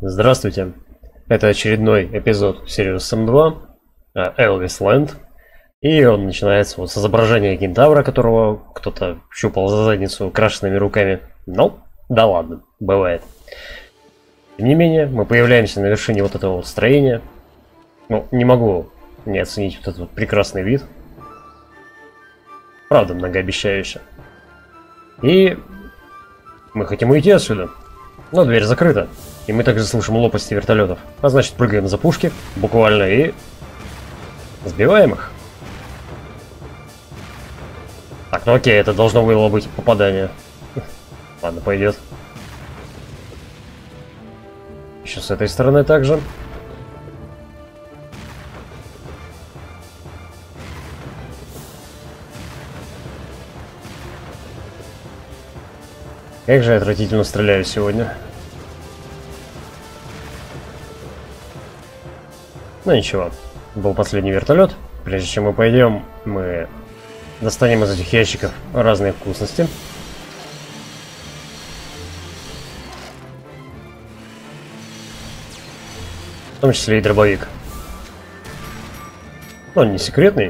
Здравствуйте. Это очередной эпизод Sirius Sam 2 Elvis Land. И он начинается вот с изображения кентавра, которого кто-то щупал за задницу крашенными руками. Ну, да ладно, бывает. Тем не менее, мы появляемся на вершине вот этого вот строения. Ну, не могу не оценить вот этот вот прекрасный вид. Правда, многообещающе. И мы хотим уйти отсюда. Но дверь закрыта. И мы также слышим лопасти вертолетов. А значит, прыгаем за пушки, буквально, и сбиваем их. Так, ну окей, это должно было быть попадание. Ладно, пойдет. Еще с этой стороны также. Как же я отвратительно стреляю сегодня. Ну ничего, был последний вертолет. Прежде чем мы пойдем, мы достанем из этих ящиков разные вкусности. В том числе и дробовик. Но он не секретный.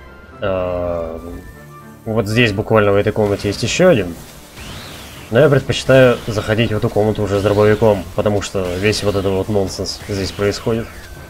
Вот здесь буквально в этой комнате есть еще один. Но я предпочитаю заходить в эту комнату уже с дробовиком, потому что весь вот этот вот нонсенс здесь происходит.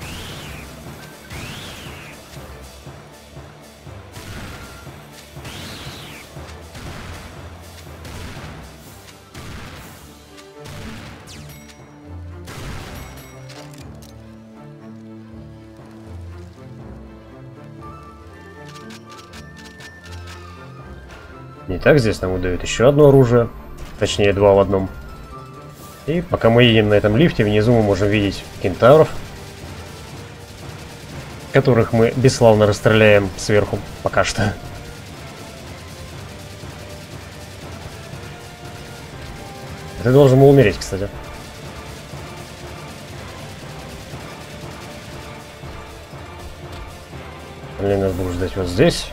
Итак, здесь нам выдают еще одно оружие. Точнее, два в одном. И пока мы едем на этом лифте, внизу мы можем видеть кентавров, которых мы бесславно расстреляем сверху пока что. Ты должен был умереть, кстати. Блин, нас будут ждать вот здесь.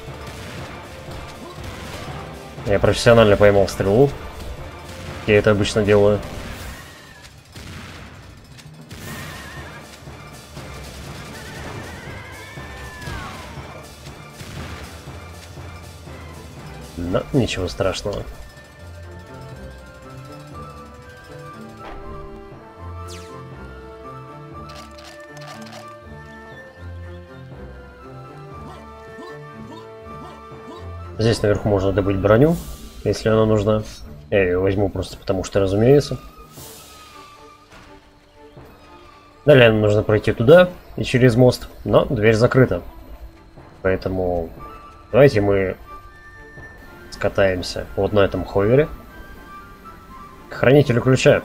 Я профессионально поймал стрелу. Я это обычно делаю. Но ничего страшного. Здесь наверху можно добыть броню, если она нужна. Я ее возьму просто потому что, разумеется. Далее нам нужно пройти туда и через мост, но дверь закрыта. Поэтому давайте мы скатаемся вот на этом ховере к хранителю ключа.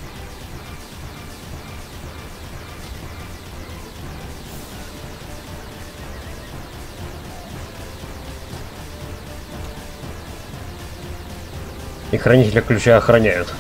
И хранителя ключа охраняют.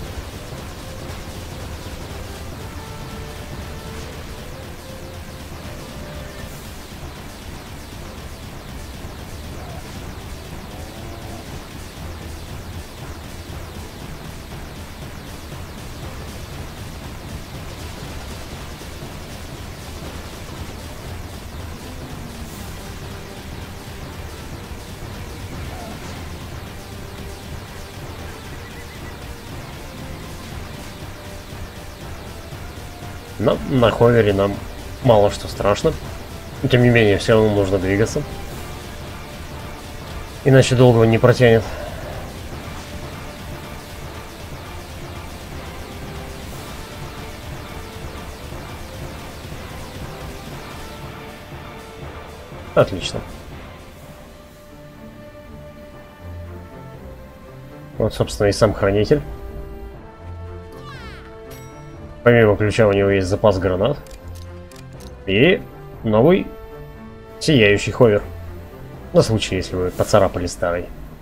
Но на ховере нам мало что страшно. Но, тем не менее, все равно нужно двигаться. Иначе долго он не протянет. Отлично. Вот, собственно, и сам хранитель. Помимо ключа у него есть запас гранат. И новый сияющий ховер. На случай, если вы поцарапали старый.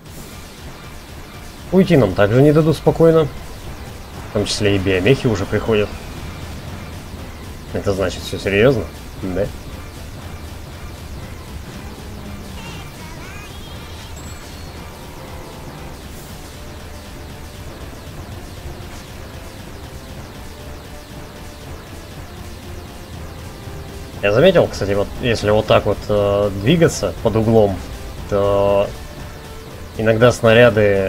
Уйти нам также не дадут спокойно. В том числе и биомехи уже приходят. Это значит, все серьезно? Да? Я заметил, кстати, вот если вот так вот двигаться под углом, то иногда снаряды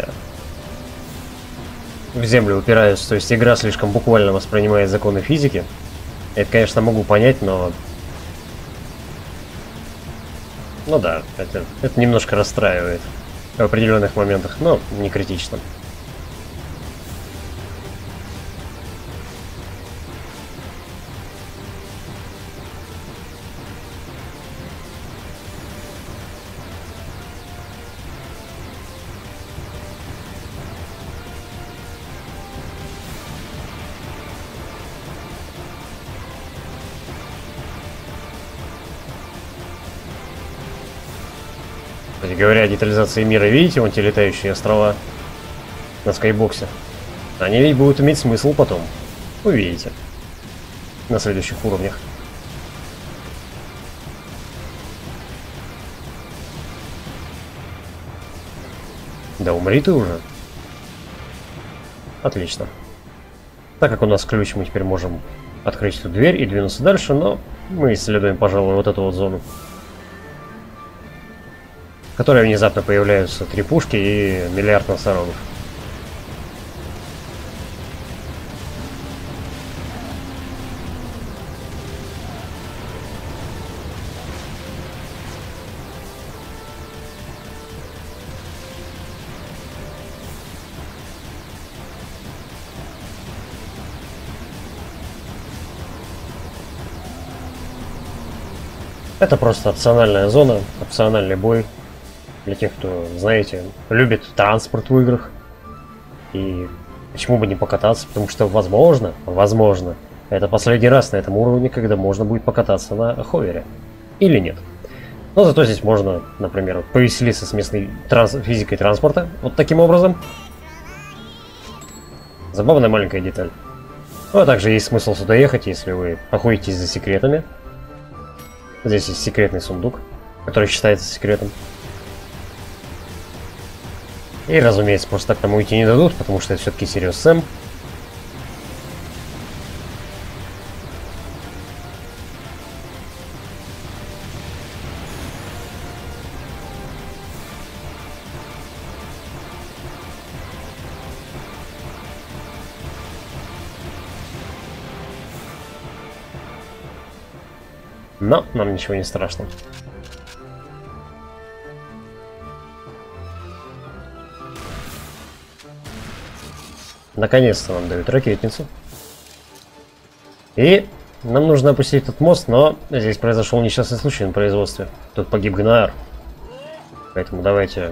в землю упираются, то есть игра слишком буквально воспринимает законы физики. Это, конечно, могу понять, но... Ну да, это немножко расстраивает в определенных моментах, но не критично. Кстати говоря, о детализации мира, видите, вон те летающие острова на скайбоксе? Они ведь будут иметь смысл потом. Увидите. На следующих уровнях. Да умри ты уже. Отлично. Так как у нас ключ, мы теперь можем открыть эту дверь и двинуться дальше, но мы исследуем, пожалуй, вот эту вот зону, в которой внезапно появляются 3 пушки и миллиард носорогов. Это просто опциональная зона, опциональный бой. Для тех, кто, знаете, любит транспорт в играх. И почему бы не покататься? Потому что, возможно, это последний раз на этом уровне, когда можно будет покататься на ховере. Или нет. Но зато здесь можно, например, повеселиться с местной физикой транспорта. Вот таким образом. Забавная маленькая деталь. Ну, а также есть смысл сюда ехать, если вы охотитесь за секретами. Здесь есть секретный сундук, который считается секретом. И, разумеется, просто так там уйти не дадут, потому что это все-таки Sirius Sam. Но нам ничего не страшно. Наконец-то нам дают ракетницу. И нам нужно опустить этот мост, но здесь произошел несчастный случай на производстве. Тут погиб Гнаар. Поэтому давайте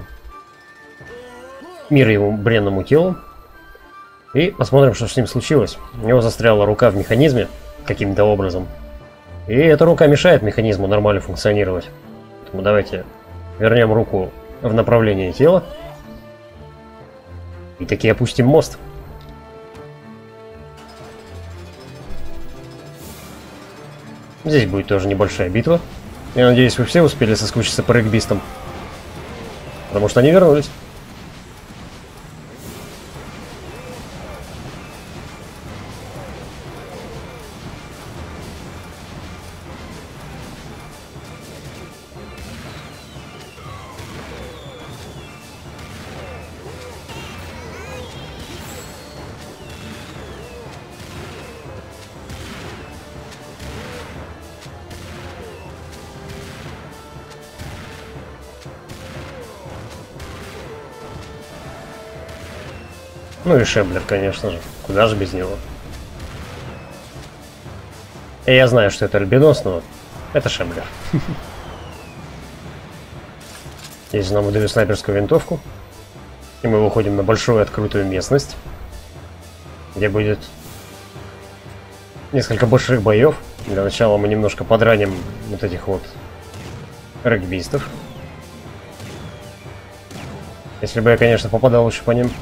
мир его бренному телу. И посмотрим, что с ним случилось. У него застряла рука в механизме каким-то образом. И эта рука мешает механизму нормально функционировать. Поэтому давайте вернем руку в направлении тела. И таки опустим мост. Здесь будет тоже небольшая битва. Я надеюсь, вы все успели соскучиться по регбистам. Потому что они вернулись. Ну и Шемблер, конечно же. Куда же без него? И я знаю, что это альбинос, но это Шемблер. Здесь нам выдают снайперскую винтовку. И мы выходим на большую открытую местность, где будет несколько больших боев. Для начала мы немножко подраним вот этих вот регбистов. Если бы я, конечно, попадал лучше по ним.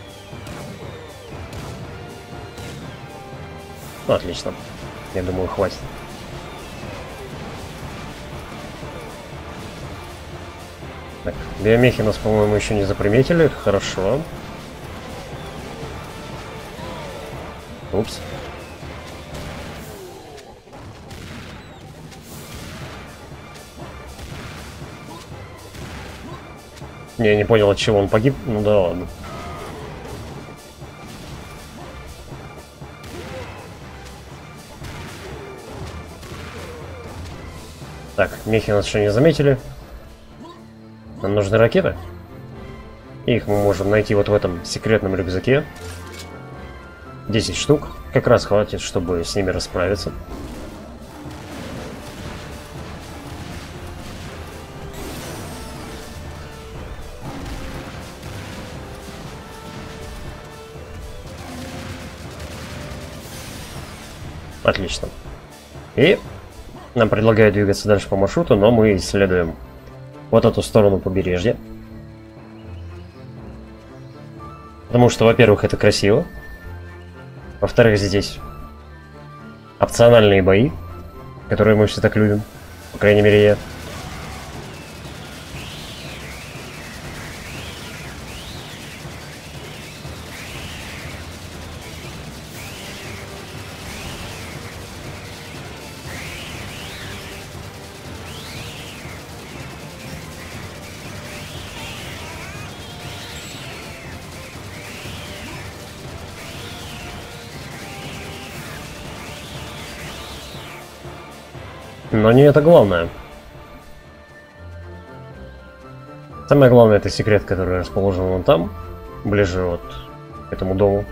Ну, отлично. Я думаю, хватит. Так, биомехи нас, по-моему, еще не заприметили. Это хорошо. Упс. Я не понял, от чего он погиб. Ну да ладно. Так, мехи нас еще не заметили. Нам нужны ракеты. Их мы можем найти вот в этом секретном рюкзаке. 10 штук. Как раз хватит, чтобы с ними расправиться. Отлично. И нам предлагают двигаться дальше по маршруту, но мы исследуем вот эту сторону побережья. Потому что, во-первых, это красиво. Во-вторых, здесь опциональные бои, которые мы все так любим. По крайней мере, я. Но не это главное. Самое главное — это секрет, который расположен вон там, ближе вот к этому дому.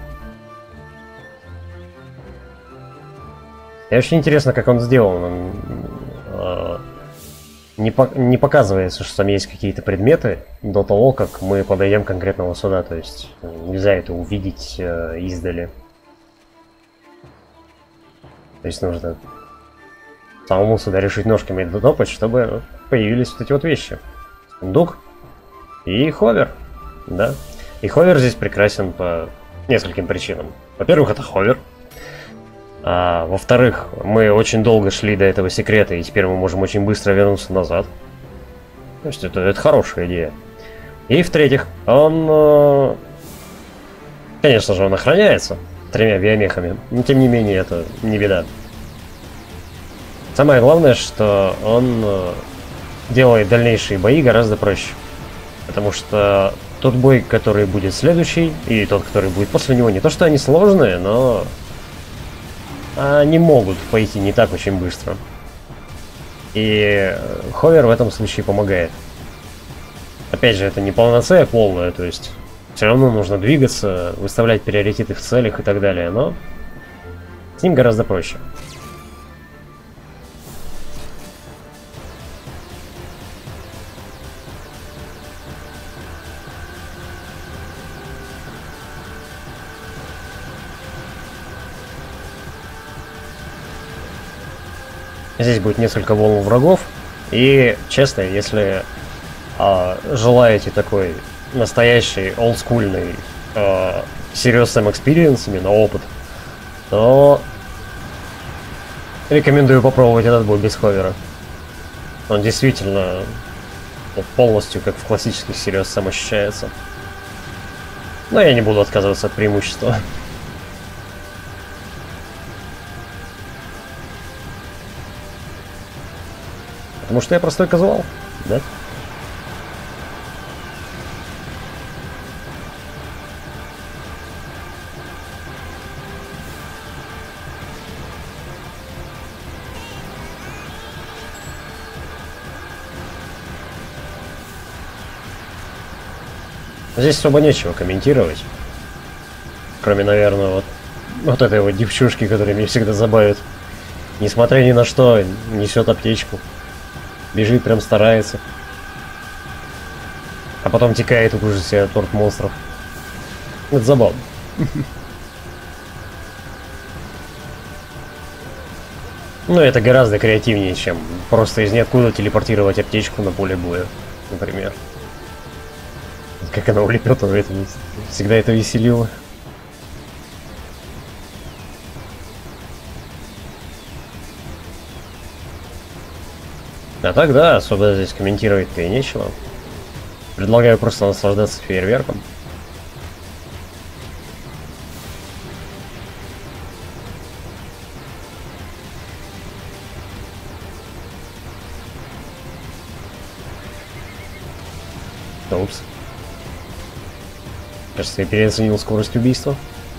И очень интересно, как он сделан. Он, не показывается, что там есть какие-то предметы до того, как мы подойдем конкретно сюда. То есть нельзя это увидеть издали. То есть нужно самому сюда решить ножками дотопать, чтобы появились вот эти вот вещи. Сундук и ховер. Да. И ховер здесь прекрасен по нескольким причинам. Во-первых, это ховер. А во-вторых, мы очень долго шли до этого секрета, и теперь мы можем очень быстро вернуться назад. То есть это хорошая идея. И в-третьих, он... Конечно же, он охраняется 3 биомехами, но тем не менее это не беда. Самое главное, что он делает дальнейшие бои гораздо проще. Потому что тот бой, который будет следующий, и тот, который будет после него, не то что они сложные, но они могут пойти не так очень быстро. И ховер в этом случае помогает. Опять же, это не панацея полная, то есть все равно нужно двигаться, выставлять приоритеты в целях и так далее, но с ним гораздо проще. Здесь будет несколько волн врагов. И, честно, если желаете такой настоящий, олдскульный Serious Sam Experience, именно опыт, то рекомендую попробовать этот бой без ховера. Он действительно полностью как в классических Serious Sam ощущается. Но я не буду отказываться от преимущества. Потому что я простой казуал, да? Здесь особо нечего комментировать. Кроме, наверное, вот этой вот девчушки, которая меня всегда забавит. Несмотря ни на что, несет аптечку. Бежит, прям старается. А потом текает в ужасе от торт монстров. Это забавно. Ну, это гораздо креативнее, чем просто из ниоткуда телепортировать аптечку на поле боя, например. Как она улепетывает, всегда это веселило. А так, да, особо здесь комментировать-то и нечего. Предлагаю просто наслаждаться фейерверком. Упс. Кажется, я переоценил скорость убийства.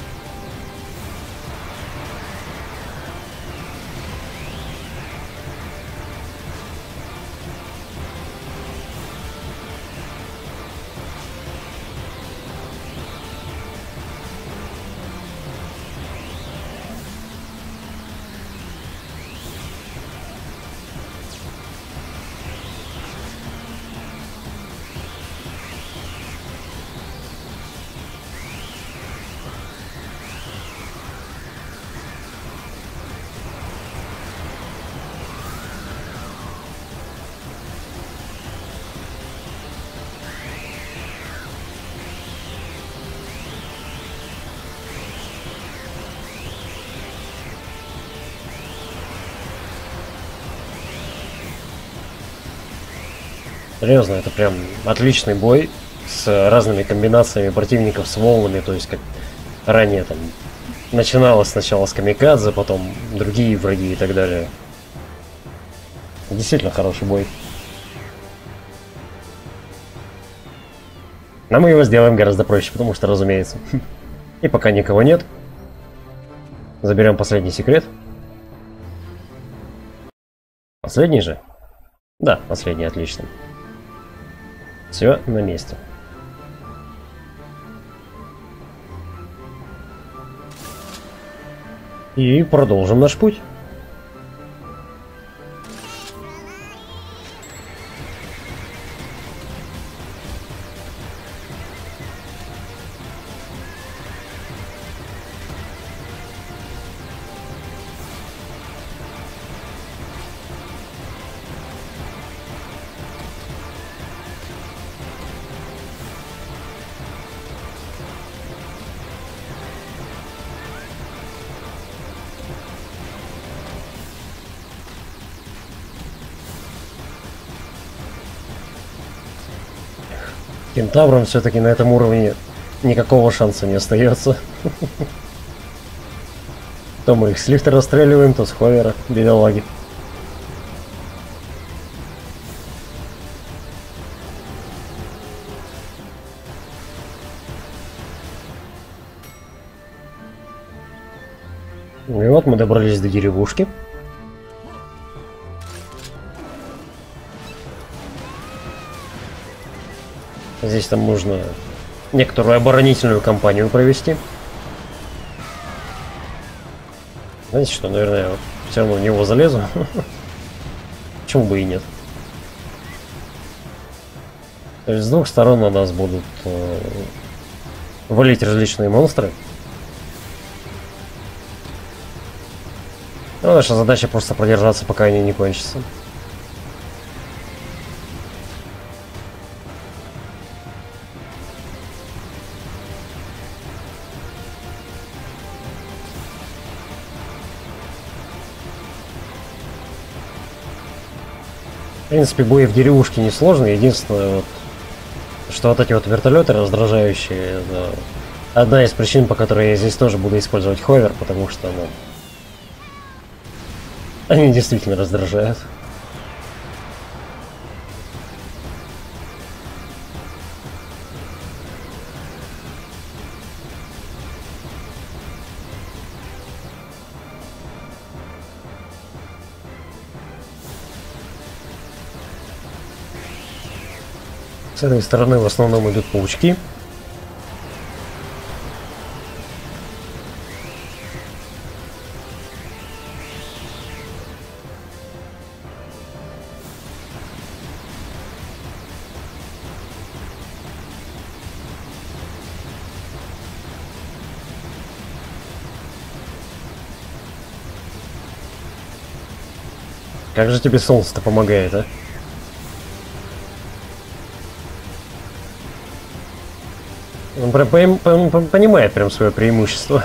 Серьезно, это прям отличный бой с разными комбинациями противников с волнами, то есть как ранее там начиналось сначала с камикадзе, потом другие враги и так далее. Действительно хороший бой. Но мы его сделаем гораздо проще, потому что, разумеется. И пока никого нет, заберем последний секрет. Последний же? Да, последний, отлично. Все на месте. И продолжим наш путь. Кентаврам все-таки на этом уровне никакого шанса не остается. То мы их с лифта расстреливаем, то с ховера, бедолаги. И вот мы добрались до деревушки. Здесь там нужно некоторую оборонительную кампанию провести. Знаете что, наверное, я все равно в него залезу. Почему бы и нет? То есть с двух сторон на нас будут валить различные монстры. Но наша задача просто продержаться, пока они не кончатся. В принципе, бои в деревушке несложные. Единственное, вот, что вот эти вот вертолеты раздражающие, это одна из причин, по которой я здесь тоже буду использовать ховер, потому что, ну, они действительно раздражают. С этой стороны в основном идут паучки. Как же тебе солнце-то помогает, а? Он прям понимает прям свое преимущество.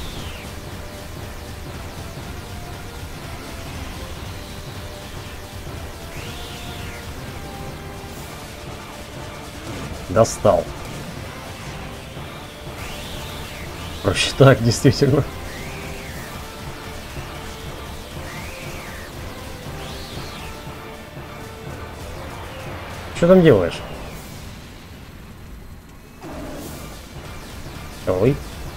Достал. Проще так, действительно. Что там делаешь? Ой.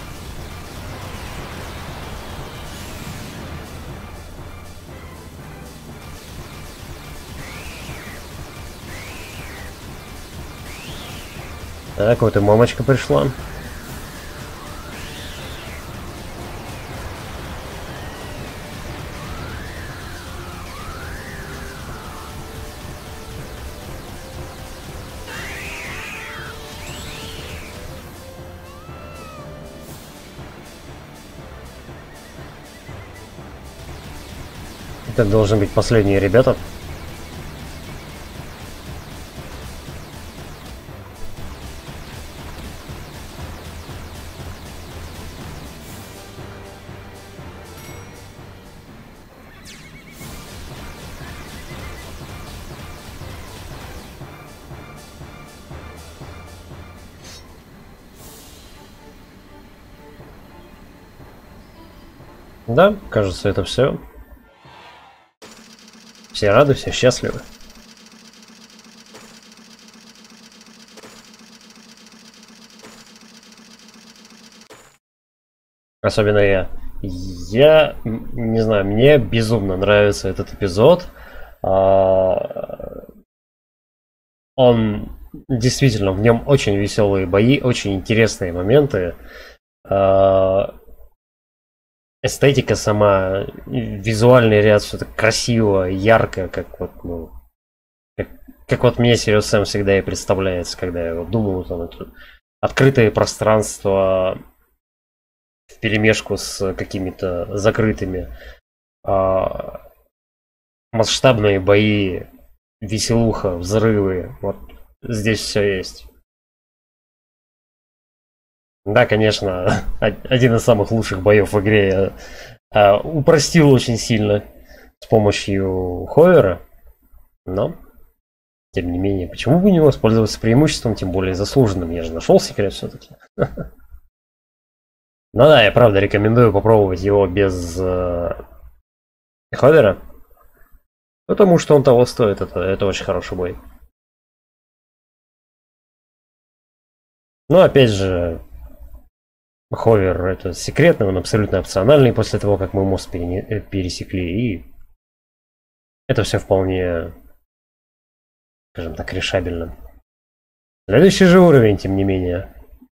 Так, вот и мамочка пришла. Это должны быть последние ребята. Да, кажется, это все. Все рады, все счастливы. Особенно я. Я не знаю, мне безумно нравится этот эпизод. Он действительно, в нем очень веселые бои, очень интересные моменты. Эстетика сама, визуальный ряд, все так красиво, ярко, как вот, ну, как вот мне Serious Sam всегда и представляется, когда я вот думаю, там это открытое пространство вперемешку с какими-то закрытыми, масштабные бои, веселуха, взрывы, вот здесь все есть. Да, конечно, один из самых лучших боев в игре я упростил очень сильно с помощью ховера, но, тем не менее, почему бы не воспользоваться преимуществом, тем более заслуженным, я же нашел секрет все-таки. Ну да, я правда рекомендую попробовать его без ховера, потому что он того стоит, это очень хороший бой. Но опять же, ховер это секретный, он абсолютно опциональный после того, как мы мост пересекли, и это все вполне, скажем так, решабельно. Следующий же уровень, тем не менее,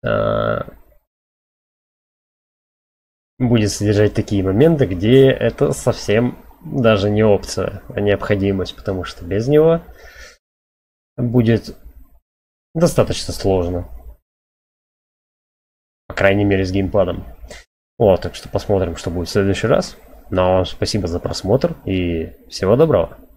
будет содержать такие моменты, где это совсем даже не опция, а необходимость, потому что без него будет достаточно сложно. По крайней мере, с геймпадом. Вот, так что посмотрим, что будет в следующий раз. Ну а вам спасибо за просмотр и всего доброго.